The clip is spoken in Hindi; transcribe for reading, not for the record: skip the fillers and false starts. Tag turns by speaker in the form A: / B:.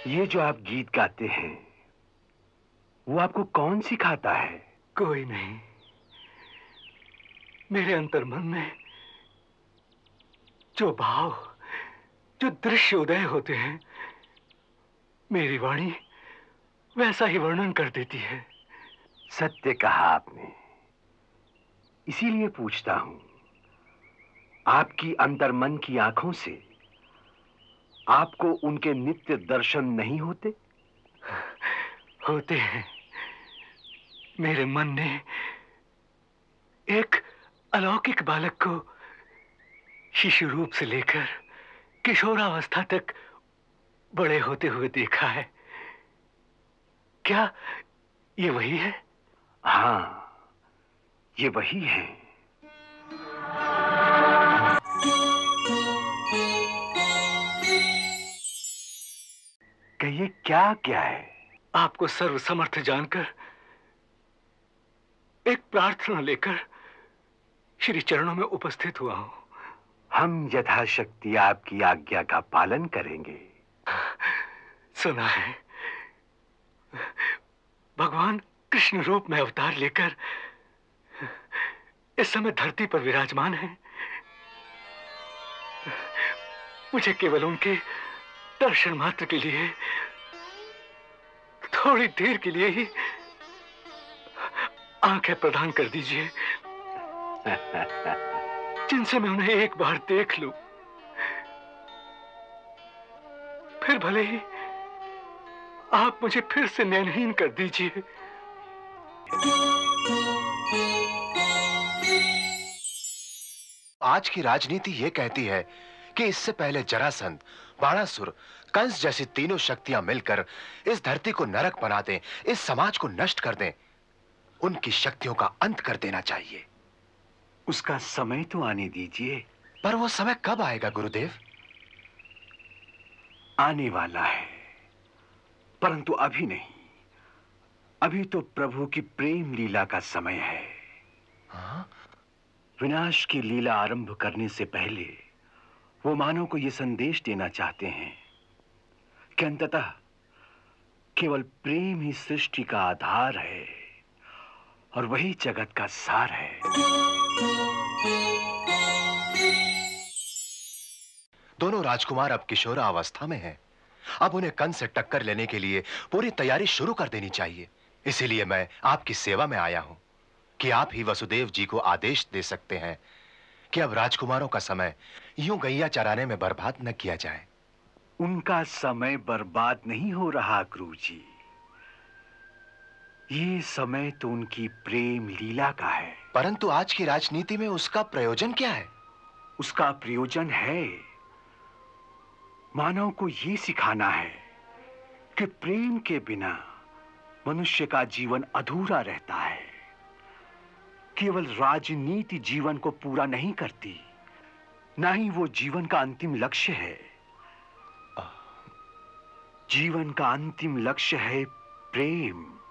A: ये जो आप गीत गाते हैं, वो आपको कौन सिखाता है?
B: कोई नहीं। मेरे अंतर्मन में जो भाव, जो दृश्य उदय होते हैं, मेरी वाणी वैसा ही वर्णन कर देती है।
A: सत्य कहा आपने। इसीलिए पूछता हूं, आपकी अंतर्मन की आंखों से आपको उनके नित्य दर्शन नहीं होते?
B: होते हैं। मेरे मन ने एक अलौकिक बालक को शिशु रूप से लेकर किशोरावस्था तक बड़े होते हुए देखा है। क्या ये वही है?
A: हाँ, ये वही है। कहिए क्या क्या है?
B: आपको सर्वसमर्थ जानकर एक प्रार्थना लेकर श्री चरणों में उपस्थित हुआ हूं।
A: हम यथाशक्ति आपकी आज्ञा का पालन करेंगे।
B: सुना है भगवान कृष्ण रूप में अवतार लेकर इस समय धरती पर विराजमान है। मुझे केवल उनके दर्शन मात्र के लिए, थोड़ी देर के लिए ही आंखें प्रदान कर दीजिए, जिनसे मैं उन्हें एक बार देख लूं। फिर भले ही आप मुझे फिर से नयनहीन कर दीजिए।
C: आज की राजनीति यह कहती है कि इससे पहले जरासंध, बाणासुर, कंस जैसी तीनों शक्तियां मिलकर इस धरती को नरक बना दें, इस समाज को नष्ट कर दें, उनकी शक्तियों का अंत कर देना चाहिए।
A: उसका समय तो आने दीजिए।
C: पर वो समय कब आएगा गुरुदेव?
A: आने वाला है, परंतु अभी नहीं। अभी तो प्रभु की प्रेम लीला का समय है।
C: हाँ?
A: विनाश की लीला आरंभ करने से पहले वो मानव को यह संदेश देना चाहते हैं कि अंततः केवल प्रेम ही सृष्टि का आधार है और वही जगत का सार है।
C: दोनों राजकुमार अब किशोरावस्था में हैं। अब उन्हें कंस से टक्कर लेने के लिए पूरी तैयारी शुरू कर देनी चाहिए। इसीलिए मैं आपकी सेवा में आया हूं कि आप ही वसुदेव जी को आदेश दे सकते हैं कि अब राजकुमारों का समय यूं गैया चराने में बर्बाद न किया जाए।
A: उनका समय बर्बाद नहीं हो रहा गुरुजी। ये समय तो उनकी प्रेम लीला का है।
C: परंतु आज की राजनीति में उसका प्रयोजन क्या है?
A: उसका प्रयोजन है मानव को यह सिखाना है कि प्रेम के बिना मनुष्य का जीवन अधूरा रहता है। केवल राजनीति जीवन को पूरा नहीं करती, ना ही वो जीवन का अंतिम लक्ष्य है। जीवन का अंतिम लक्ष्य है प्रेम।